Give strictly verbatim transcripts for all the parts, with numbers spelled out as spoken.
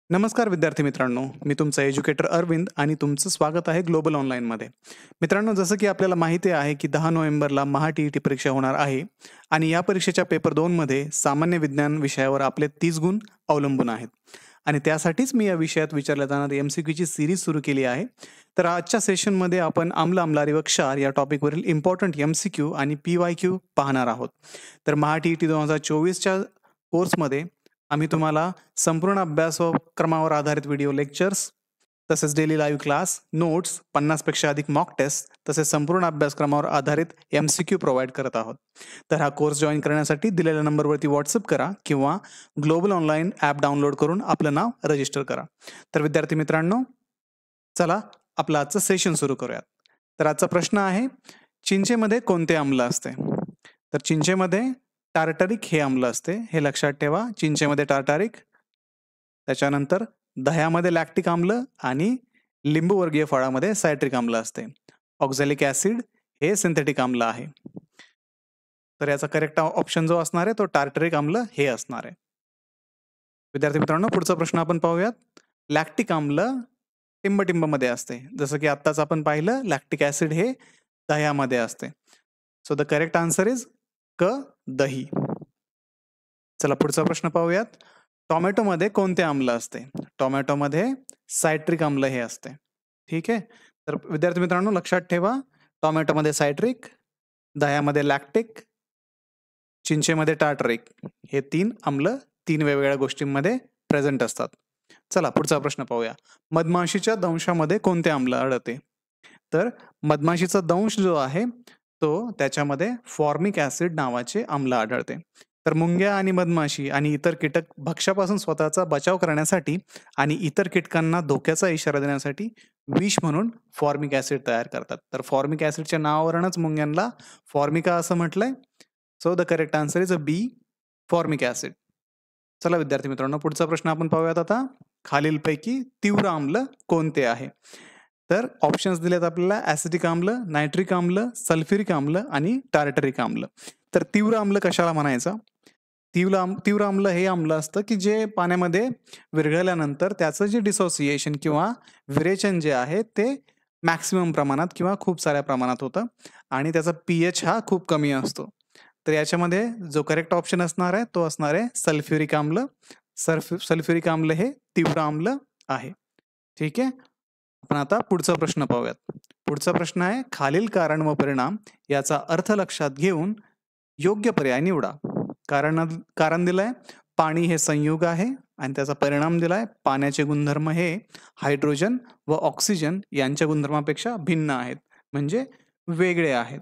नमस्कार विद्यार्थी मित्रांनो, मी तुमचा एज्युकेटर अरविंद आणि तुमचं स्वागत आहे ग्लोबल ऑनलाईनमध्ये. मित्रांनो, जसं की आपल्याला माहिती आहे की दहा नोव्हेंबरला महा-टी-ई-टी परीक्षा होणार आहे आणि या परीक्षेच्या पेपर दोन मध्ये सामान्य विज्ञान विषयावर आपले तीस गुण अवलंबून आहेत आणि त्यासाठीच मी या विषयात विचारल्या जाणाऱ्या एम-सी-क्यूची सीरीज सुरू केली आहे. तर आजच्या सेशनमध्ये आपण आम्ल, आम्लारी व क्षार या टॉपिकवरील इम्पॉर्टंट एम-सी-क्यू आणि पी-वाय-क्यू पाहणार आहोत. तर महा-टी-ई-टी दोन हजार चोवीसच्या कोर्समध्ये आम्ही तुम्हाला संपूर्ण अभ्यासक्रमावर आधारित व्हिडिओ लेक्चर्स, तसेच डेली लाईव्ह क्लास, नोट्स, पन्नास पेक्षा अधिक मॉक टेस्ट, तसेच संपूर्ण अभ्यासक्रमावर आधारित एम-सी-क्यू प्रोव्हाइड करत आहोत. तर हा कोर्स जॉईन करण्यासाठी दिलेल्या नंबरवरती व्हॉट्सअप करा किंवा ग्लोबल ऑनलाईन ॲप डाउनलोड करून आपलं नाव रजिस्टर करा. तर विद्यार्थी मित्रांनो, चला आपलं आजचं सेशन सुरू करूयात. तर आजचा प्रश्न आहे, चिंचेमध्ये कोणते आम्ल असते? तर चिंचेमध्ये टार्टारिक हे आम्ल असते, हे लक्षात ठेवा. चिंचेमध्ये टार्टारिक, त्याच्यानंतर दह्यामध्ये लॅक्टिक आम्ल आणि लिंबूवर्गीय फळामध्ये सायट्रिक आम्ल असते. ऑक्झॅलिक ॲसिड हे सिंथेटिक आम्ल आहे. तर याचा करेक्ट ऑप्शन जो असणार आहे तो टार्टरिक आम्ल हे असणार आहे. विद्यार्थी मित्रांनो, पुढचा प्रश्न आपण पाहूयात. लॅक्टिक आम्ल टिंबटिंबमध्ये असते, जसं की आत्ताच आपण पाहिलं लॅक्टिक ॲसिड हे दह्यामध्ये असते. So the correct answer is क, दही. चला पुढचा प्रश्न पाहूयात. टोमॅटोमध्ये कोणते आम्ल असते? टोमॅटोमध्ये सायट्रिक आम्ल हे असते. ठीक आहे. तर विद्यार्थी मित्रांनो, लक्षात ठेवा, टोमॅटोमध्ये सायट्रिक, दह्यामध्ये लॅक्टिक, चिंचेमध्ये टार्टरिक हे तीन आम्ल तीन वेगवेगळ्या गोष्टींमध्ये प्रेझेंट असतात. चला पुढचा प्रश्न पाहूया. मधमाशीच्या दंशामध्ये कोणते आम्ल आढळते? तर मधमाशीचा दंश जो आहे तो त्याच्यामध्ये फॉर्मिक ॲसिड नावाचे आम्ल आढळते. तर मुंग्या आणि मधमाशी आणि इतर कीटक भक्ष्यापासून स्वतःचा बचाव करण्यासाठी आणि इतर कीटकांना धोक्याचा इशारा देण्यासाठी विष म्हणून फॉर्मिक ॲसिड तयार करतात. तर फॉर्मिक ॲसिडच्या नावावरूनच मुंग्यांना फॉर्मिका असं म्हटलंय. So the correct answer is अ बी, फॉर्मिक ॲसिड. चला विद्यार्थी मित्रांनो, पुढचा प्रश्न आपण पाहूयात आता. खालीलपैकी तीव्र आम्ल कोणते आहे? तर ऑप्शन्स दिलेत आपल्याला: ॲसिटिक आम्ल, नायट्रिक आम्ल, सल्फ्युरिक आम्ल आणि टार्टरिक आम्ल. तर तीव्र आम्ल कशाला म्हणायचं? तीव्र आम तीव्र आम्ल हे आम्ल असतं की जे पाण्यामध्ये विरघळल्यानंतर त्याचं जे डिसोसिएशन किंवा विरेचन जे आहे ते मॅक्सिमम प्रमाणात किंवा खूप साऱ्या प्रमाणात होतं आणि त्याचा पीएच हा खूप कमी असतो. तर याच्यामध्ये जो करेक्ट ऑप्शन असणार आहे तो असणार आहे सल्फ्युरिक आम्ल. सल्फ्यु सल्फ्युरिक आम्ल हे तीव्र आम्ल आहे. ठीक आहे. आपण आता पुढचा प्रश्न पाहूयात. पुढचा प्रश्न आहे, खालील कारण व परिणाम याचा अर्थ लक्षात घेऊन योग्य पर्याय निवडा. कारण कारण दिलंय पाणी हे संयुग आहे आणि त्याचा परिणाम दिलाय पाण्याचे गुणधर्म हे हायड्रोजन व ऑक्सिजन यांच्या गुणधर्मापेक्षा भिन्न आहेत, म्हणजे वेगळे आहेत.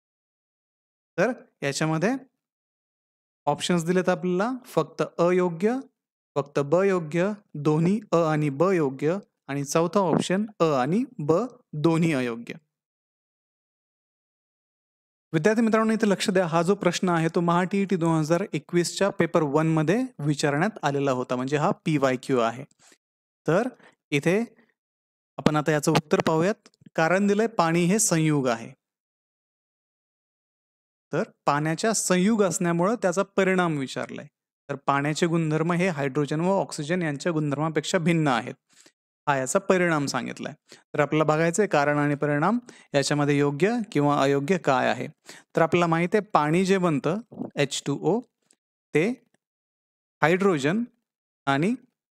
तर याच्यामध्ये ऑप्शन्स दिलेत आपल्याला: फक्त अयोग्य, फक्त ब योग्य, दोन्ही अ आणि ब योग्य आणि चौथा ऑप्शन अ आणि ब दोन्ही अयोग्य. विद्यार्थी मित्रांनो, इथे लक्ष द्या, हा जो प्रश्न आहे तो महा-टी-ई-टी दोन हजार एकवीसच्या पेपर वन मध्ये विचारण्यात आलेला होता, म्हणजे हा पी-वाय-क्यू आहे. तर इथे आपण आता याचं उत्तर पाहूयात. कारण दिलंय पाणी हे संयुग आहे. तर पाण्याच्या संयुग असण्यामुळे त्याचा परिणाम विचारलाय. तर पाण्याचे गुणधर्म हे हायड्रोजन व ऑक्सिजन यांच्या गुणधर्मापेक्षा भिन्न आहेत, हा याचा परिणाम सांगितलाय. तर आपल्याला बघायचंय कारण आणि परिणाम याच्यामध्ये योग्य किंवा अयोग्य काय आहे. तर आपल्याला माहिती आहे पाणी जे बनतं एच टू ओ ते हायड्रोजन आणि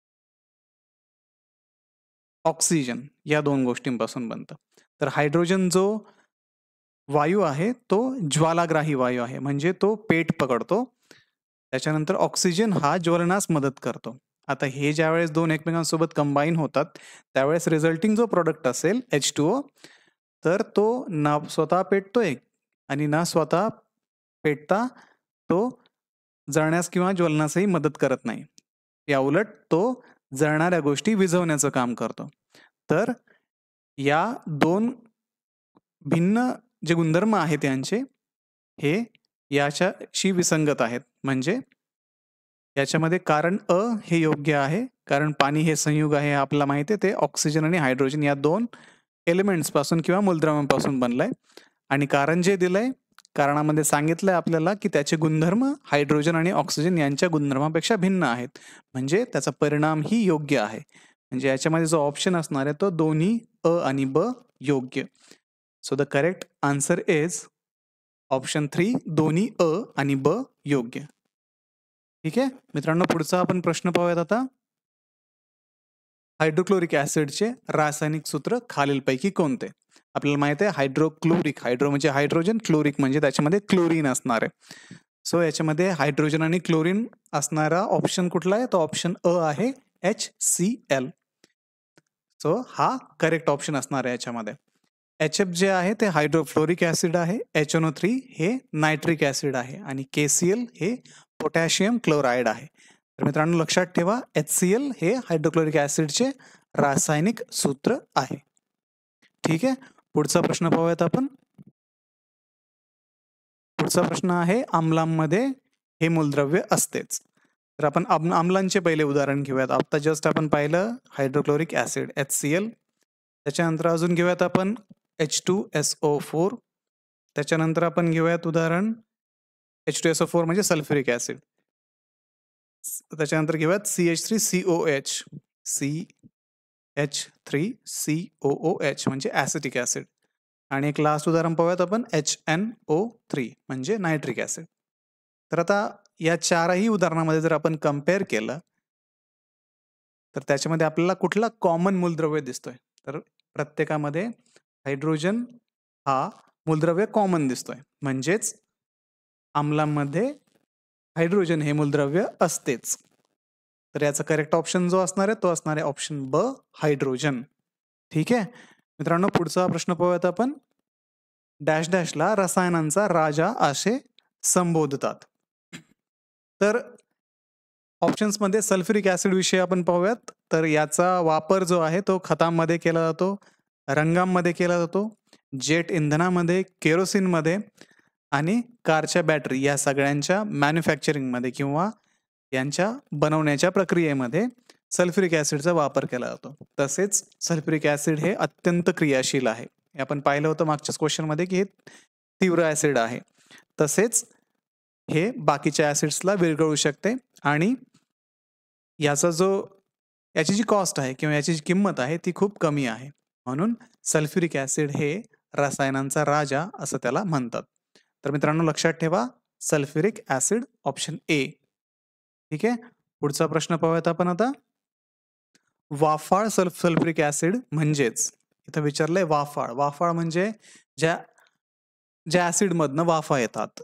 ऑक्सिजन या दोन गोष्टींपासून बनतं. तर हायड्रोजन जो वायू आहे तो ज्वालाग्राही वायू आहे, म्हणजे तो पेट पकडतो. त्याच्यानंतर ऑक्सिजन हा ज्वलनास मदत करतो. आता हे ज्यावेळेस दोन एकमेकांसोबत कंबाईन होतात त्यावेळेस रिझल्टिंग जो प्रोडक्ट असेल एच टू ओ, तर तो ना स्वतः पेटतोय आणि ना स्वतः पेटता तो जळण्यास किंवा ज्वलनासही मदत करत नाही. या उलट तो जळणाऱ्या गोष्टी विझवण्याचं काम करतो. तर या दोन भिन्न जे गुणधर्म आहेत यांचे हे याच्याशी विसंगत आहेत, म्हणजे याच्यामध्ये कारण अ हे योग्य आहे, कारण पाणी हे संयुग आहे आपल्याला माहिती आहे, ते ऑक्सिजन आणि हायड्रोजन या दोन एलिमेंट्स पासून किंवा मूलद्रव्यांपासून बनलंय. आणि कारण जे दिलंय कारणामध्ये सांगितलंय आपल्याला की त्याचे गुणधर्म हायड्रोजन आणि ऑक्सिजन यांच्या गुणधर्मापेक्षा भिन्न आहेत, म्हणजे त्याचा परिणाम ही योग्य आहे. म्हणजे याच्यामध्ये जो ऑप्शन असणार आहे तो दोन्ही अ आणि ब योग्य. So the correct answer is option three, दोन्ही अ आणि ब योग्य. ठीक आहे मित्रांनो, पुढचा आपण प्रश्न पाहूयात आता. हायड्रोक्लोरिक ऍसिडचे रासायनिक सूत्र खालीलपैकी कोणते? आपल्याला माहिती आहे हायड्रोक्लोरिक, हायड्रो म्हणजे हायड्रोजन, क्लोरिक म्हणजे त्याच्यामध्ये क्लोरीन असणार आहे. सो याच्यामध्ये हायड्रोजन आणि क्लोरीन असणारा ऑप्शन कुठला आहे? तो ऑप्शन अ आहे, एच सी एल. सो हा करेक्ट ऑप्शन असणार आहे याच्यामध्ये. एच एफ जे आहे ते हायड्रोफ्लोरिक ऍसिड आहे, एच एन ओ थ्री हे नायट्रिक ऍसिड आहे आणि के सी एल हे पोटॅशियम क्लोराईड आहे. तर मित्रांनो लक्षात ठेवा, एच सी एल हे हायड्रोक्लोरिक ऍसिडचे रासायनिक सूत्र आहे. ठीक आहे, पुढचा प्रश्न पाहूयात आपण. पुढचा प्रश्न आहे, आम्लांमध्ये हे मूलद्रव्य असतेच. तर आपण आम्लांचे पहिले उदाहरण घेऊयात. आता जस्ट आपण पाहिलं hydrochloric acid H C L, त्याच्यानंतर अजून घेऊयात आपण H two S O four, त्याच्यानंतर आपण घेऊयात उदाहरण H two S O four म्हणजे सल्फ्युरिक ऍसिड, त्याच्यानंतर घेऊयात C H three C O H, C H three C O O H म्हणजे ऍसिटिक ऍसिड, आणि एक लास्ट उदाहरण पाहूयात आपण एच एन ओ थ्री म्हणजे नायट्रिक ऍसिड. तर आता या चारही उदाहरणामध्ये जर आपण कम्पेअर केलं तर त्याच्यामध्ये आपल्याला कुठला कॉमन मूलद्रव्य दिसतोय? तर प्रत्येकामध्ये हायड्रोजन हा मूलद्रव्य कॉमन दिसतोय, म्हणजेच आम्लांमध्ये हायड्रोजन हे मूलद्रव्य असतेच. तर याचा करेक्ट ऑप्शन जो असणार आहे तो असणार आहे ऑप्शन ब, हायड्रोजन. ठीक आहे मित्रांनो, पुढचा प्रश्न पाहूयात आपण. डॅश डॅशला रसायनांचा राजा असे संबोधतात. तर ऑप्शन्समध्ये सल्फ्युरिक ऍसिड विषयी आपण पाहूयात. तर याचा वापर जो आहे तो खतांमध्ये केला जातो, रंगांमध्ये केला जातो, जेट इंधनामध्ये, केरोसिनमध्ये आणि कारच्या बॅटरी या सगळ्यांच्या मॅन्युफॅक्चरिंगमध्ये किंवा यांच्या बनवण्याच्या प्रक्रियेमध्ये सल्फ्युरिक ऍसिडचा वापर केला जातो. तसेच सल्फ्युरिक ऍसिड हे अत्यंत क्रियाशील आहे. आपण पाहिलं होतं मागच्याच क्वेश्चनमध्ये की हे तीव्र ऍसिड आहे. तसेच हे बाकीच्या ऍसिड्सला विरघळू शकते आणि याचा जो याची जी कॉस्ट आहे किंवा याची जी किंमत आहे ती खूप कमी आहे. म्हणून सल्फ्युरिक ऍसिड हे रसायनांचा राजा असं त्याला म्हणतात. तर मित्रांनो लक्षात ठेवा, सल्फ्युरिक ऍसिड ऑप्शन ए. ठीक आहे, पुढचा प्रश्न पाहूयात आपण आता. वाफाळ सल्फ सल्फ्युरिक ऍसिड म्हणजेच, इथं विचारलंय वाफाळ. वाफाळ म्हणजे ज्या ज्या ऍसिड मधनं वाफा येतात.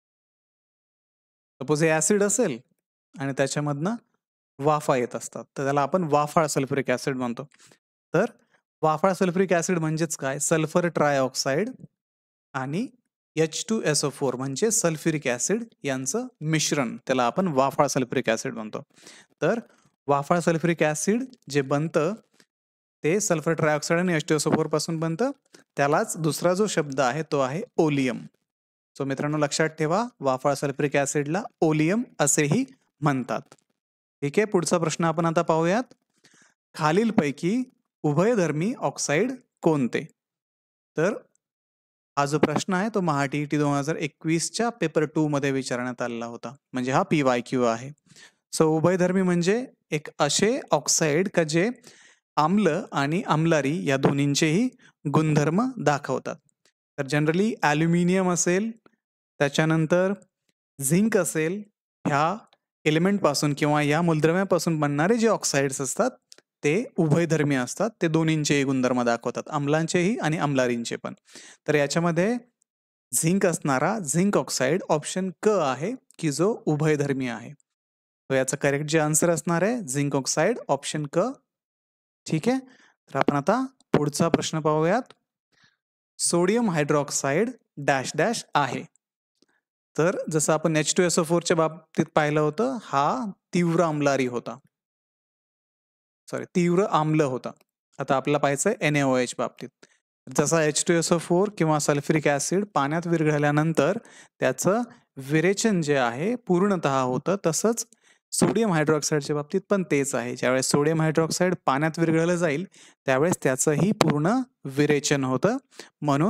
सपोज हे ऍसिड असेल आणि त्याच्यामधनं वाफा येत असतात तर त्याला आपण वाफाळ सल्फ्युरिक ऍसिड म्हणतो. तर वाफाळ सल्फ्युरिक ऍसिड म्हणजेच काय? सल्फर ट्रायऑक्साईड आणि H two S O four म्हणजे सल्फ्युरिक ऍसिड यांचं मिश्रण, त्याला आपण वाफाळ सल्फ्युरिक ऍसिड म्हणतो. तर वाफाळ सल्फ्युरिक ऍसिड जे बनतं ते सल्फर ट्रायऑक्साईड आणि H two S O four पासून बनतं. त्यालाच दुसरा जो शब्द आहे तो आहे ओलियम. सो मित्रांनो लक्षात ठेवा, वाफाळ सल्फ्युरिक ऍसिडला ओलियम असेही म्हणतात. ठीक आहे, पुढचा प्रश्न आपण आता पाहूयात. खालीलपैकी उभयधर्मी ऑक्साईड कोणते? तर हा जो प्रश्न आहे तो महा टी ई टी दोन हजार एकवीसच्या पेपर टू मध्ये विचारण्यात आलेला होता, म्हणजे हा पी वाय क्यू आहे. सो उभयधर्मी म्हणजे एक असे ऑक्साईड का जे आम्ल आणि आम्लारी या दोन्हींचेही गुणधर्म दाखवतात. तर जनरली ॲल्युमिनियम असेल, त्याच्यानंतर झिंक असेल, ह्या एलिमेंटपासून किंवा या मूलद्रव्यापासून बनणारे जे ऑक्साईड्स असतात ते उभयधर्मी असतात. ते दोन्हींचेही गुणधर्म दाखवतात, आम्लांचेही आणि आम्लारींचे पण. तर याच्यामध्ये झिंक असणारा झिंक ऑक्साईड ऑप्शन क आहे की जो उभयधर्मी आहे. तो याचा करेक्ट जे आन्सर असणार आहे झिंक ऑक्साईड ऑप्शन क. ठीक आहे, तर आपण आता पुढचा प्रश्न पाहूयात. सोडियम हायड्रॉक्साईड डॅश डॅश आहे. तर जसं आपण एच टू एस ओ फोरच्या बाबतीत पाहिलं होतं, हा तीव्र आम्लारी होता, सॉरी तीव्र आम्ल होता. आता आपल्याला पाहायचं एन ए ओ एच बाबतीत. जसा H two S O four किंवा सल्फ्युरिक ऍसिड पाण्यात विरघळल्यानंतर त्याचं विरेचन जे आहे पूर्णतः होतं, तसंच सोडियम हायड्रॉक्साईडच्या बाबतीत पण तेच आहे. ज्यावेळेस सोडियम हायड्रॉक्साईड पाण्यात विरघळलं जाईल त्यावेळेस त्याचंही पूर्ण विरेचन होतं. म्हणून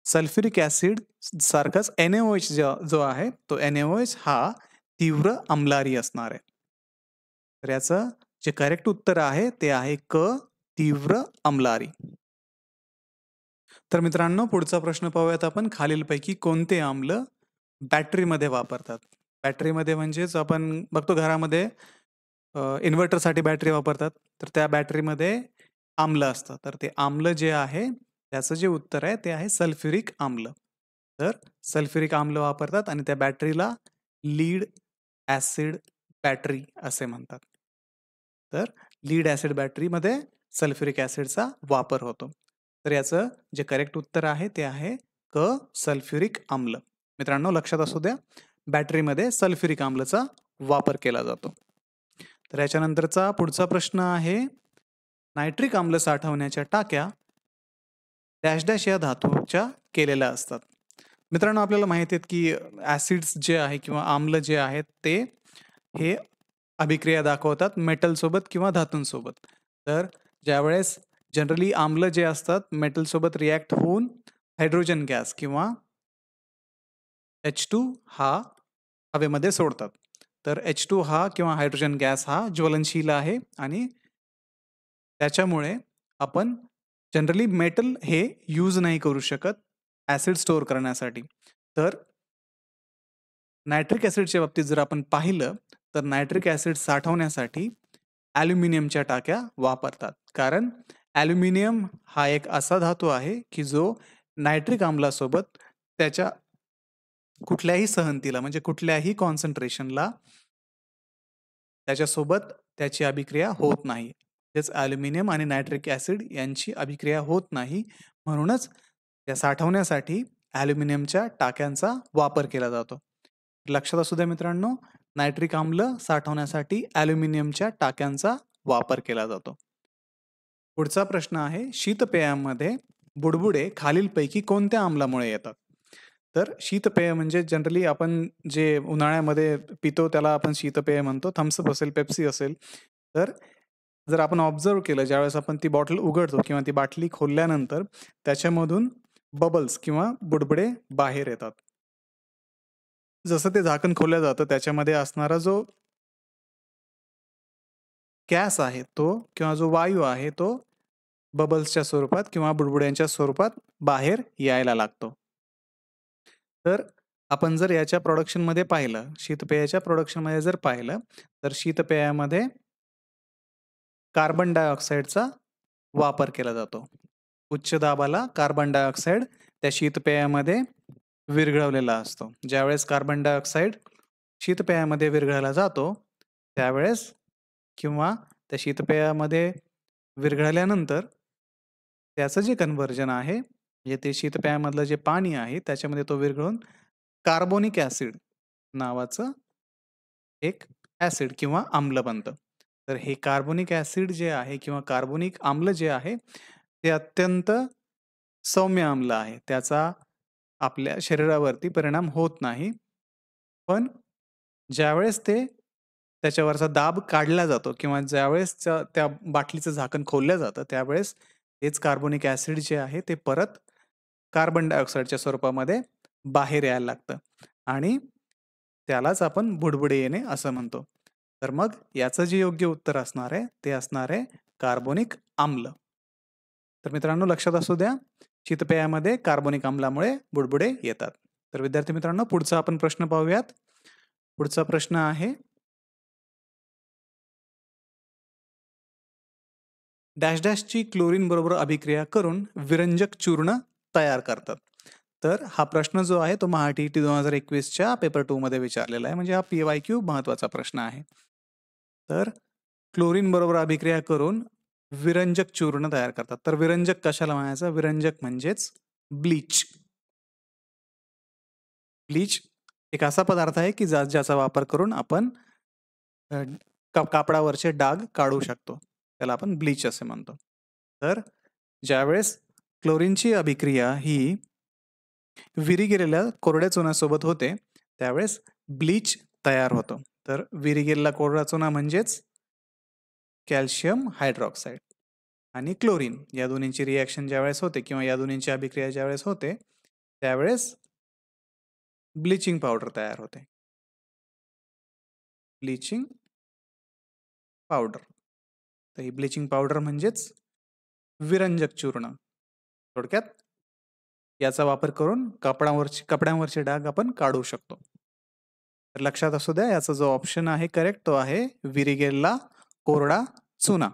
सल्फ्युरिक ॲसिड सारखाच एनएओएच जो जो आहे तो एनएओएच हा तीव्र अम्लारी असणार आहे. तर याचं जे करेक्ट उत्तर आहे ते आहे क तीव्र अम्लारी. तर मित्रांनो पुढचा प्रश्न पाहूयात आपण. खालीलपैकी कोणते आम्ल बॅटरीमध्ये वापरतात? बॅटरीमध्ये म्हणजेच आपण बघतो घरामध्ये अ, इन्व्हर्टरसाठी बॅटरी वापरतात. तर त्या बॅटरीमध्ये आम्ल असतं. तर ते आम्ल जे आहे त्याचं जे उत्तर आहे ते आहे सल्फ्युरिक आम्ल. तर सल्फ्युरिक आम्ल वापरतात आणि त्या बॅटरीला लीड ॲसिड बॅटरी असे म्हणतात. तर लीड ॲसिड बॅटरीमध्ये सल्फ्युरिक ॲसिडचा वापर होतो. तर याचं जे करेक्ट उत्तर आहे ते आहे क सल्फ्युरिक आम्ल. मित्रांनो लक्षात असू द्या, बॅटरीमध्ये सल्फ्युरिक आम्लचा वापर केला जातो. तर याच्यानंतरचा पुढचा प्रश्न आहे, नायट्रिक आम्ल साठवण्याच्या टाक्या डॅश डॅश या धातूच्या केलेल्या असतात. मित्रांनो आपल्याला माहिती आहे की ॲसिड्स जे आहे किंवा आम्ल जे आहेत ते हे अभिक्रिया दाखवतात मेटलसोबत किंवा धातूंसोबत. तर ज्यावेळेस जनरली आम्ल जे असतात मेटलसोबत रिॲक्ट होऊन हायड्रोजन गॅस किंवा एच टू हा हवेमध्ये सोडतात. तर एच टू हा किंवा हायड्रोजन गॅस हा ज्वलनशील आहे आणि त्याच्यामुळे आपण जनरली मेटल हे यूज नाही करू शकत ॲसिड स्टोअर करण्यासाठी. तर नायट्रिक ॲसिडच्या बाबतीत जर आपण पाहिलं तर नायट्रिक ॲसिड साठवण्यासाठी ॲल्युमिनियमच्या टाक्या वापरतात. कारण ॲल्युमिनियम हा एक असा धातू आहे की जो नायट्रिक आम्लासोबत त्याच्या कुठल्याही सहनतीला म्हणजे कुठल्याही कॉन्सन्ट्रेशनला त्याच्यासोबत त्याची अभिक्रिया होत नाही. तेच ॲल्युमिनियम आणि नायट्रिक ॲसिड यांची अभिक्रिया होत नाही. म्हणूनच त्या साठवण्यासाठी ॲल्युमिनियमच्या टाक्यांचा वापर केला जातो. लक्षात असू द्या मित्रांनो, नायट्रिक आम्ल साठवण्यासाठी ॲल्युमिनियमच्या टाक्यांचा वापर केला जातो. पुढचा प्रश्न आहे, शीतपेयामध्ये बुडबुडे खालीलपैकी कोणत्या आम्लामुळे येतात? तर शीतपेय म्हणजे जनरली आपण जे उन्हाळ्यामध्ये पितो त्याला आपण शीतपेय म्हणतो. थम्स अप असेल, पेप्सी असेल. तर जर आपण ऑब्झर्व्ह केलं ज्यावेळेस आपण ती बॉटल उघडतो किंवा ती बाटली खोलल्यानंतर त्याच्यामधून बबल्स किंवा बुडबुडे बाहेर येतात. जसं ते झाकण खोललं जातं त्याच्यामध्ये असणारा जो गॅस आहे तो किंवा जो वायू आहे तो बबल्सच्या स्वरूपात किंवा बुडबुड्यांच्या स्वरूपात बाहेर यायला लागतो. तर आपण जर याच्या प्रोडक्शनमध्ये पाहिलं, शीतपेयाच्या प्रोडक्शनमध्ये जर पाहिलं, तर शीतपेयामध्ये कार्बन डायऑक्साईडचा वापर केला जातो. उच्च दाबाला कार्बन डायऑक्साईड त्या शीतपेयामध्ये विरघळवलेला असतो. ज्यावेळेस कार्बन डायऑक्साईड शीतपेयामध्ये विरघळला जातो, त्यावेळेस किंवा त्या शीतपेयामध्ये विरघळल्यानंतर त्याचं जे कन्व्हर्जन आहे, म्हणजे ते शीतपेयामधलं जे पाणी आहे त्याच्यामध्ये तो विरघळून कार्बोनिक ॲसिड नावाचं एक ॲसिड किंवा आम्ल बनतं. तर हे कार्बोनिक ॲसिड जे आहे किंवा कार्बोनिक आम्ल जे आहे ते अत्यंत सौम्य आम्ल आहे. त्याचा आपल्या शरीरावरती परिणाम होत नाही. पण ज्यावेळेस ते त्याच्यावरचा दाब काढला जातो किंवा ज्यावेळेस त्या त्या बाटलीचं झाकण खोललं जातं त्यावेळेस तेच कार्बोनिक ॲसिड जे आहे ते परत कार्बन डायऑक्साईडच्या स्वरूपामध्ये बाहेर यायला लागतं आणि त्यालाच आपण बुडबुडे येणे असं म्हणतो. तर मग याचं जे योग्य उत्तर असणार आहे ते असणार आहे कार्बोनिक आम्ल. तर मित्रांनो लक्षात असू द्या, शीतपेयामध्ये कार्बोनिक आम्लामुळे बुडबुडे येतात. तर विद्यार्थी मित्रांनो पुढचा आपण प्रश्न पाहूयात. पुढचा प्रश्न आहे, डॅश डॅशची क्लोरीन बरोबर अभिक्रिया करून विरंजक चूर्ण तयार करतात. तर हा प्रश्न जो आहे तो महा टी ई टी दोन हजार एकवीसच्या पेपर टू मध्ये विचारलेला आहे. म्हणजे हा पी वाय क्यू महत्वाचा प्रश्न आहे. तर क्लोरीन बरोबर अभिक्रिया करून विरंजक चूर्ण तयार करतात. तर विरंजक कशाला म्हणायचं? विरंजक म्हणजेच ब्लीच. ब्लीच एक असा पदार्थ आहे की ज्याचा वापर करून आपण कापडावरचे डाग काढू शकतो. त्याला आपण ब्लीच असे म्हणतो. तर ज्यावेळेस क्लोरीनची अभिक्रिया ही विरी कोरड्या चुन्यासोबत होते त्यावेळेस ब्लीच तयार होतो. तर विरी गेलेला कोरडा चुना म्हणजेच कॅल्शियम हायड्रॉक्साईड आणि क्लोरीन या दोन्हींची रिॲक्शन ज्यावेळेस होते किंवा या दोन्हींची अभिक्रिया ज्यावेळेस होते त्यावेळेस ब्लिचिंग पावडर तयार होते. Bleaching powder. तर ही ब्लिचिंग पावडर म्हणजेच विरंजक चूर्ण. थोडक्यात याचा वापर करून कपड्यांवरचे कपड्यांवरचे डाग आपण काढू शकतो. तर लक्षात असू द्या, याचा जो ऑप्शन आहे करेक्ट तो आहे विरिगेल्ला कोरडा चुना.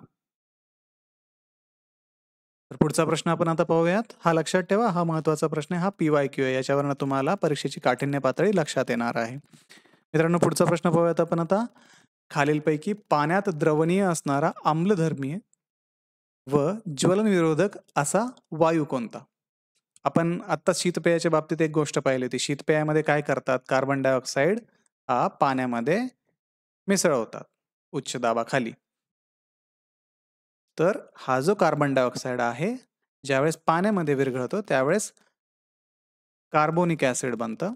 तर पुढचा प्रश्न आपण आता पाहूयात. हा लक्षात ठेवा, हा महत्वाचा प्रश्न आहे. हा पी वाय क्यू आहे. याच्यावरनं तुम्हाला परीक्षेची काठिण्य पातळी लक्षात येणार आहे. मित्रांनो, पुढचा प्रश्न पाहूयात आपण आता. खालीलपैकी पाण्यात द्रवणीय असणारा आम्लधर्मीय व ज्वलनविरोधक असा वायू कोणता? आपण आता शीतपेयाच्या बाबतीत एक गोष्ट पाहिली होती. शीतपेयामध्ये काय करतात? कार्बन डायऑक्साईड हा पाण्यामध्ये मिसळवतात उच्च दाबाखाली. तर हा जो कार्बन डायऑक्साईड आहे, ज्यावेळेस पाण्यामध्ये विरघळतो त्यावेळेस कार्बोनिक ऍसिड बनतं.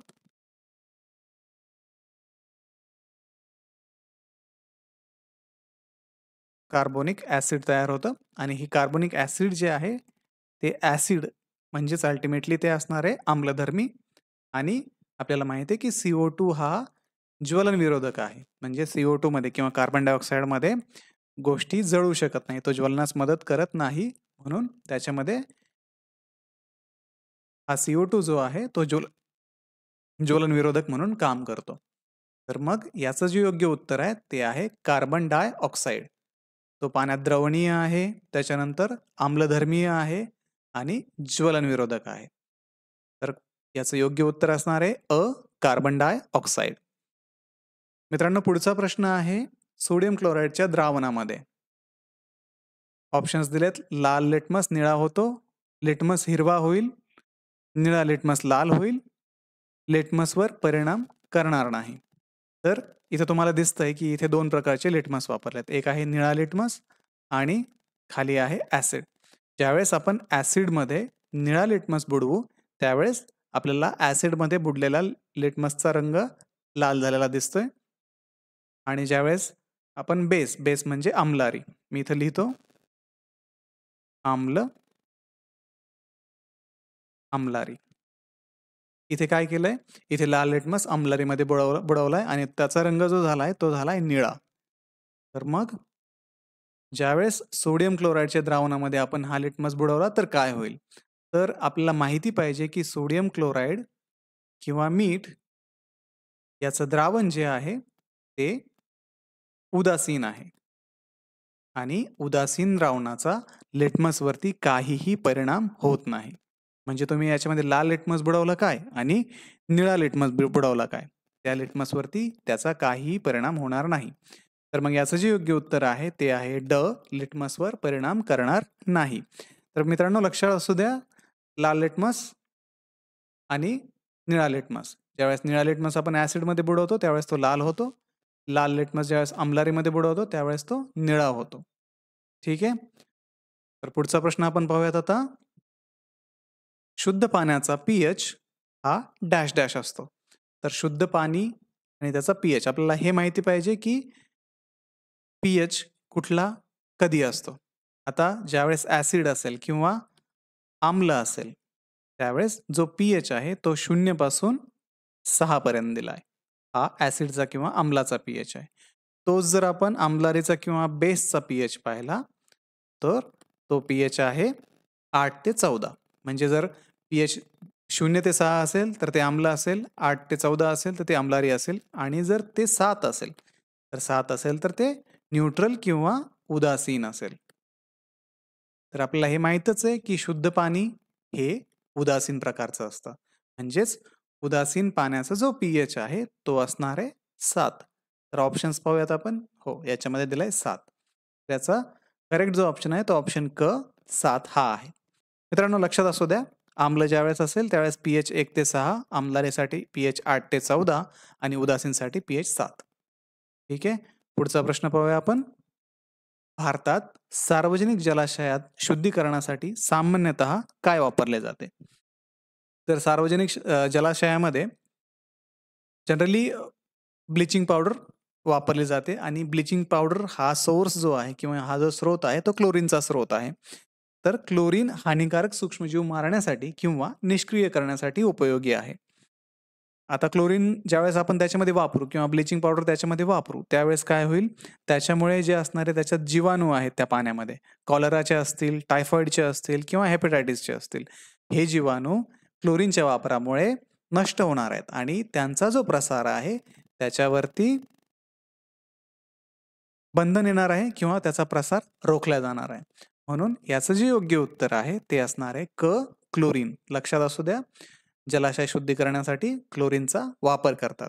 कार्बोनिक ऍसिड तयार होतं आणि ही कार्बोनिक ऍसिड जे आहे ते ऍसिड म्हणजेच अल्टिमेटली ते असणार आहे आम्लधर्मी. आणि आपल्याला माहिती आहे की सीओ टू हा ज्वलन विरोधक आहे. म्हणजे सीओ टू मध्ये किंवा कार्बन डायऑक्साईड मध्ये गोष्टी जळू शकत नाही, तो ज्वलनास मदत करत नाही, म्हणून त्याच्यामध्ये हा सीओ टू जो आहे तो ज्वल ज्वलन विरोधक म्हणून काम करतो. तर मग याचं जे योग्य उत्तर आहे ते आहे कार्बन डायऑक्साईड. तो पाण्यात द्रवणीय आहे, त्याच्यानंतर आम्लधर्मीय आहे आणि ज्वलन विरोधक आहे. तर याचं योग्य उत्तर असणार आहे अ कार्बन डायऑक्साईड. मित्रांनो, पुढचा प्रश्न आहे सोडियम क्लोराईडच्या द्रावणामध्ये. ऑप्शन्स दिलेत. लाल लिटमस निळा होतो, लिटमस हिरवा होईल, निळा लिटमस लाल होईल, लिटमसवर परिणाम करणार नाही. तर इथे तुम्हाला दिसतंय की इथे दोन प्रकारचे लिटमस वापरलेत. एक आहे निळा लिटमस आणि खाली आहे ऍसिड. ज्यावेळेस आपण ऍसिडमध्ये निळा लिटमस बुडवू त्यावेळेस आपल्याला ऍसिडमध्ये बुडलेला लिटमसचा रंग लाल झालेला दिसतोय. आणि ज्यावेळेस आपण बेस बेस म्हणजे आम्लारी, मी इथं लिहितो आम्ल आम्लारी. इथे काय केलंय? इथे लाल लिटमस आम्लारीमध्ये बुडवला बुडवलाय आणि त्याचा रंग जो झालाय तो झालाय निळा. तर मग ज्यावेळेस सोडियम क्लोराईडच्या द्रावणामध्ये आपण हा लिटमस बुडवला तर काय होईल? तर आपल्याला माहिती पाहिजे की सोडियम क्लोराईड किंवा मीठ याचं द्रावण जे आहे ते उदासीन आहे आणि उदासीन द्रावणाचा लिटमसवरती काहीही परिणाम होत नाही. म्हणजे तुम्ही याच्यामध्ये लाल लिटमस बुडवला काय आणि निळा लिटमस बुडवला काय, त्या लिटमसवरती त्याचा काहीही परिणाम होणार नाही. तर मग याचं जे योग्य उत्तर आहे ते आहे ड लिटमसवर परिणाम करणार नाही. तर मित्रांनो, लक्षात असू द्या, लाल लिटमस आणि निळा लिटमस. ज्यावेळेस निळा लिटमस आपण ऍसिडमध्ये बुडवतो त्यावेळेस तो लाल होतो, लाल लिटमस ज्यावेळेस आम्लारीमध्ये बुडवतो त्यावेळेस तो निळा होतो. ठीक आहे. तर पुढचा प्रश्न आपण पाहूयात आता. शुद्ध पाण्याचा पीएच हा डॅश डॅश असतो. तर शुद्ध पाणी आणि त्याचा पीएच आपल्याला हे माहिती पाहिजे की पीएच कुठला कधी असतो. आता ज्यावेळेस ऍसिड असेल किंवा आम्ल असेल त्यावेळेस जो पीएच आहे तो शून्य पासून सहा पर्यंत दिलाय. हा ऍसिडचा किंवा आम्लाचा पीएच आहे. तोच जर आपण आम्लारीचा किंवा बेसचा पीएच पाहिला तर तो पीएच आहे आठ ते चौदा. म्हणजे जर पीएच शून्य ते सहा असेल तर ते आम्ल असेल, आठ ते चौदा असेल तर ते आम्लारी असेल आणि जर ते सात असेल तर सात असेल तर ते न्यूट्रल किंवा उदासीन असेल. तर आपल्याला हे माहीतच आहे की शुद्ध पाणी हे उदासीन प्रकारचं असतं. म्हणजेच उदासीन पाण्याचा जो पीएच आहे तो असणार आहे सात. तर ऑप्शन्स पाहूयात आपण. हो, याच्यामध्ये दिलाय सात. त्याचा करेक्ट जो ऑप्शन आहे तो ऑप्शन क सात हा आहे. मित्रांनो, लक्षात असू द्या, आम्ल ज्यावेळेस असेल त्यावेळेस पीएच एक ते सहा, आम्लारीसाठी पीएच आठ ते चौदा आणि उदासीनसाठी पीएच सात. ठीक आहे. पुढचा प्रश्न पाहूया आपण. भारतात सार्वजनिक जलाशयात शुद्धीकरणासाठी सामान्यतः काय वापरले जाते? तर सार्वजनिक जलाशयामध्ये जनरली ब्लिचिंग पावडर वापरली जाते आणि ब्लिचिंग पावडर हा सोर्स जो आहे किंवा हा जो स्रोत आहे तो क्लोरीनचा स्रोत आहे. तर क्लोरीन हानिकारक सूक्ष्मजीव मारण्यासाठी किंवा निष्क्रिय करण्यासाठी उपयोगी आहे. आता क्लोरीन ज्यावेळेस आपण त्याच्यामध्ये वापरू किंवा ब्लिचिंग पावडर त्याच्यामध्ये वापरू त्यावेळेस काय होईल, त्याच्यामुळे जे असणारे त्याच्यात जीवाणू आहेत त्या पाण्यामध्ये, कॉलराचे असतील, टायफॉइडचे असतील किंवा हेपॅटायटिसचे असतील, हे जीवाणू क्लोरीनच्या वापरामुळे नष्ट होणार आहेत आणि त्यांचा जो प्रसार आहे त्याच्यावरती बंधन येणार आहे किंवा त्याचा प्रसार रोखला जाणार आहे. म्हणून याचं जे योग्य उत्तर आहे ते असणार आहे क क्लोरीन. लक्षात असू द्या, जलाशय शुद्धीकरणासाठी क्लोरीनचा वापर करतात.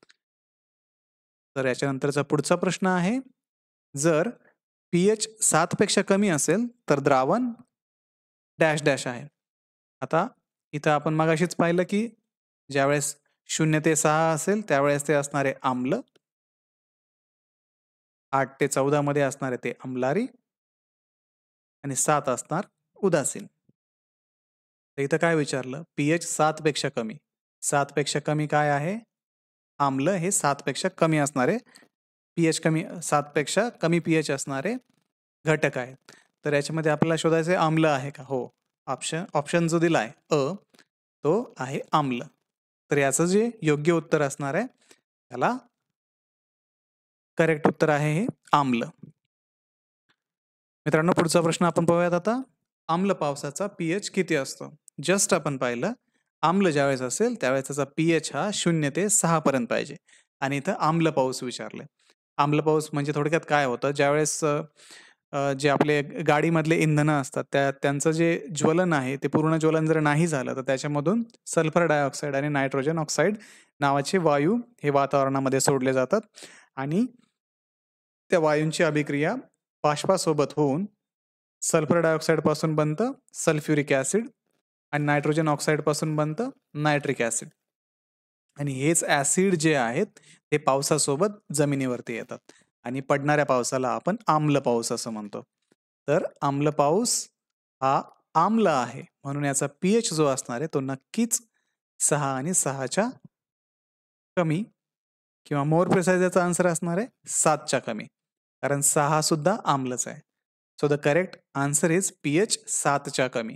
तर याच्यानंतरचा पुढचा प्रश्न आहे, जर पीएच सात पेक्षा कमी असेल तर द्रावण डॅश डॅश आहे. आता इथं आपण मगाशीच पाहिलं की ज्यावेळेस शून्य ते सहा असेल त्यावेळेस ते असणारे आम्ल, आठ ते चौदा मध्ये असणारे ते अम्लारी आणि सात असणार उदासीन. तर इथं काय विचारलं, पीएच सात पेक्षा कमी. सात पेक्षा कमी काय आहे? आम्ल हे सात पेक्षा कमी असणारे पीएच कमी सात पेक्षा कमी पीएच असणारे घटक आहेत. तर याच्यामध्ये आपल्याला शोधायचे आम्ल आहे का? हो, ऑप्शन ऑप्शन जो दिला आहे अ तो आहे आम्ल. तर याचं जे योग्य उत्तर असणार आहे त्याला करेक्ट उत्तर आहे हे आम्ल. मित्रांनो, पुढचा प्रश्न आपण पाहूयात आता. आम्ल पावसाचा पीएच किती असतो? जस्ट आपण पाहिलं, आम्ल ज्यावेळेस असेल त्यावेळेस त्याचा पीएच हा शून्य ते सहा पर्यंत पाहिजे आणि इथं आम्ल पाऊस विचारले. आम्ल पाऊस म्हणजे थोडक्यात काय होतं, ज्यावेळेस जे आपले गाडीमधले इंधनं असतात त्या त्यांचं जे ज्वलन आहे ते पूर्ण ज्वलन जर नाही झालं तर त्याच्यामधून सल्फर डायऑक्साईड आणि नायट्रोजन ऑक्साईड नावाचे वायू हे वातावरणामध्ये सोडले जातात आणि त्या वायूंची अभिक्रिया बाष्पासोबत होऊन सल्फर डायऑक्साईड पासून बनतं सल्फ्युरिक ऍसिड आणि नायट्रोजन ऑक्साईड पासून बनतं नायट्रिक ऍसिड आणि हेच ऍसिड जे आहेत ते पावसासोबत जमिनीवरती येतात आणि पडणाऱ्या पावसाला आपण आम्ल पाऊस असं म्हणतो. तर आम्ल पाऊस हा आम्ल आहे म्हणून याचा पीएच जो असणार आहे तो नक्कीच सहा आणि सहाच्या कमी किंवा मोर प्रिसाइज याचा आन्सर असणार आहे सातच्या कमी, कारण सहा सुद्धा आम्लच आहे. So the correct answer is pH सातच्या कमी.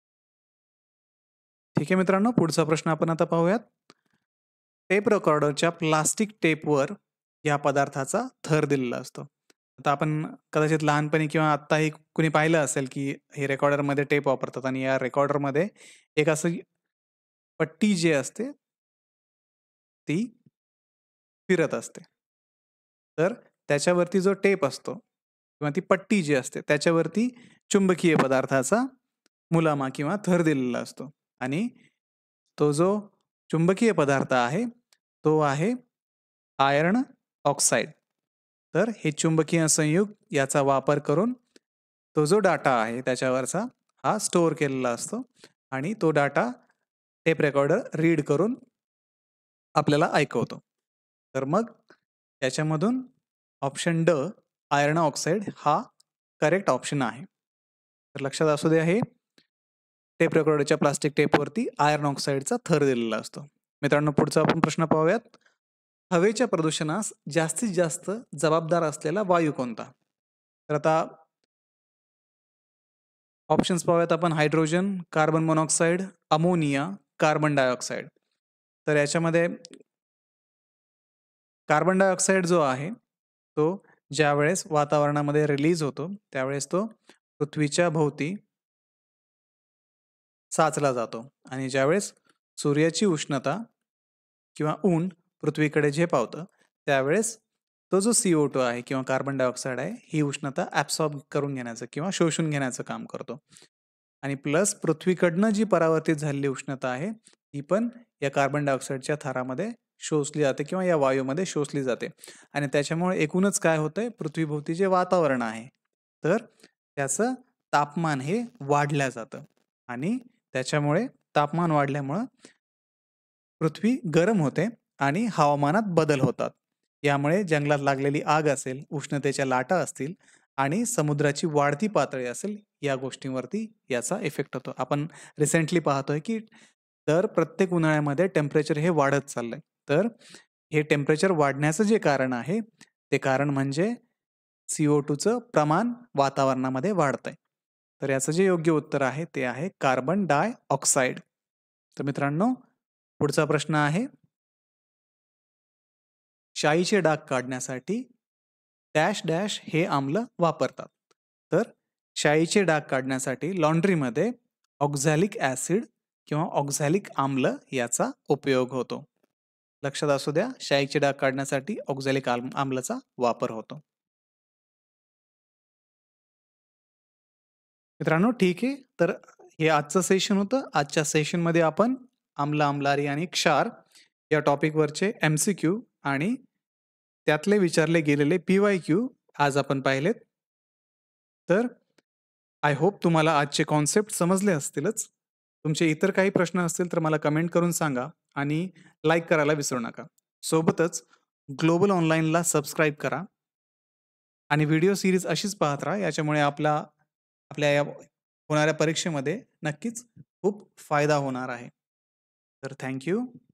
ठीक आहे मित्रांनो, पुढचा प्रश्न आपण आता पाहूयात. टेप रेकॉर्डरच्या प्लास्टिक टेपवर या पदार्थाचा थर दिलेला असतो. आता आपण कदाचित लहानपणी किंवा आत्ताही कुणी पाहिलं असेल की हे रेकॉर्डरमध्ये टेप वापरतात आणि या रेकॉर्डरमध्ये एक असं पट्टी जी असते ती फिरत असते. तर त्याच्यावरती जो टेप असतो किंवा ती पट्टी जी असते त्याच्यावरती चुंबकीय पदार्थाचा मुलामा किंवा थर दिलेला असतो आणि तो जो चुंबकीय पदार्थ आहे तो आहे आयर्न ऑक्साईड. तर हे चुंबकीय संयुग याचा वापर करून तो जो डाटा आहे त्याच्यावरचा हा स्टोअर केलेला असतो आणि तो डाटा टेप रेकॉर्डर रीड करून आपल्याला ऐकवतो. तर मग याच्यामधून ऑप्शन ड आयर्न ऑक्साईड हा करेक्ट ऑप्शन आहे. तर लक्षात असू दे, आहे टेप रेकॉर्डरच्या प्लास्टिक टेपवरती आयर्न ऑक्साईडचा थर दिलेला असतो. मित्रांनो, पुढचा आपण प्रश्न पाहूयात. हवेच्या प्रदूषणास जास्तीत जास्त जबाबदार असलेला वायू कोणता? तर आता ऑप्शन्स पाहूयात आपण. Hydrogen, carbon monoxide, ammonia, carbon dioxide. तर याच्यामध्ये कार्बन डायऑक्साईड जो आहे तो ज्यावेळेस वातावरणामध्ये रिलीज होतो त्यावेळेस तो पृथ्वीच्या भोवती साचला जातो आणि ज्यावेळेस सूर्याची उष्णता किंवा ऊन पृथ्वीकडे झेपावतं त्यावेळेस तो जो सीओ टू आहे किंवा कार्बन डायऑक्साईड आहे ही उष्णता ॲब्सॉर्ब करून घेण्याचं किंवा शोषून घेण्याचं काम करतो आणि प्लस पृथ्वीकडनं जी परावर्तित झालेली उष्णता आहे ती पण या कार्बन डायऑक्साईडच्या थरामध्ये शोषली जाते किंवा या वायूमध्ये शोषली जाते आणि त्याच्यामुळे एकूणच काय होतंय, पृथ्वीभोवती जे वातावरण आहे तर त्याचं तापमान हे वाढलं जातं आणि त्याच्यामुळे तापमान वाढल्यामुळं पृथ्वी गरम होते आणि हवामानात बदल होतात. यामुळे जंगलात लागलेली आग असेल, उष्णतेच्या लाटा असतील आणि समुद्राची वाढती पातळी असेल, या गोष्टींवरती याचा इफेक्ट होतो. आपण रिसेंटली पाहतोय की तर प्रत्येक उन्हाळ्यामध्ये टेम्परेचर हे वाढत चाललंय. तर हे टेम्परेचर वाढण्याचं जे कारण आहे ते कारण म्हणजे सीओ टूचं प्रमाण वातावरणामध्ये वाढतंय. तर याचं जे योग्य उत्तर आहे ते आहे कार्बन डायऑक्साईड. तर मित्रांनो, पुढचा प्रश्न आहे, शाईचे डाग काढण्यासाठी डॅश डॅश हे आम्ल वापरतात. तर शाईचे डाग काढण्यासाठी लॉन्ड्रीमध्ये ऑक्झॅलिक ॲसिड किंवा ऑक्झॅलिक आम्ल याचा उपयोग होतो. लक्षात असू द्या, शाईचे डाग काढण्यासाठी ऑक्झॅलिक आम्लाचा वापर होतो. मित्रांनो, ठीक आहे. तर हे आजचं सेशन होतं. आजच्या सेशनमध्ये आपण आम्ल, आम्लारी आणि क्षार या टॉपिकवरचे एमसीक्यू आणि त्यातले विचारले गेलेले पीवायक्यू आज आपण पाहिलेत. तर आय होप तुम्हाला आजचे कॉन्सेप्ट समजले असतीलच. तुमचे इतर काही प्रश्न असतील तर मला कमेंट करून सांगा आणि लाईक करायला विसरू नका. सोबतच ग्लोबल ऑनलाईनला सबस्क्राईब करा आणि व्हिडिओ सिरीज अशीच पाहत राहा. याच्यामुळे आपला आपल्या या होणाऱ्या परीक्षेमध्ये नक्कीच खूप फायदा होणार आहे. तर थँक यू.